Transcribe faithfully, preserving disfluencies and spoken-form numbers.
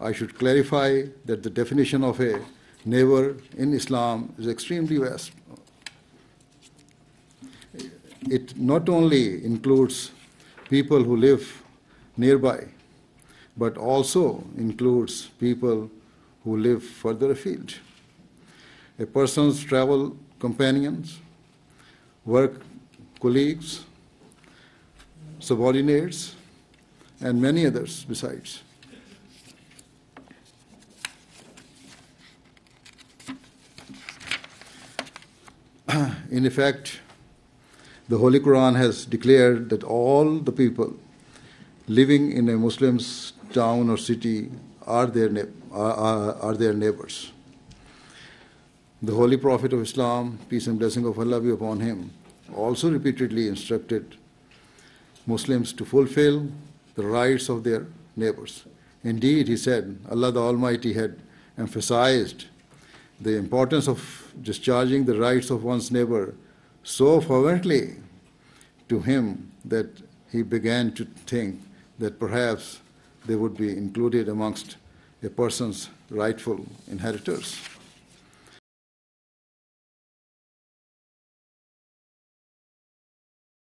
I should clarify that the definition of a neighbor in Islam is extremely vast. It not only includes people who live nearby, but also includes people who live further afield. A person's travel companions, work colleagues, subordinates, and many others besides. In effect, the Holy Quran has declared that all the people living in a Muslim's town or city are their, are, are, are their neighbors. The Holy Prophet of Islam, peace and blessing of Allah be upon him, also repeatedly instructed Muslims to fulfill the rights of their neighbors. Indeed, he said, Allah the Almighty had emphasized the importance of discharging the rights of one's neighbor so fervently to him that he began to think that perhaps they would be included amongst a person's rightful inheritors.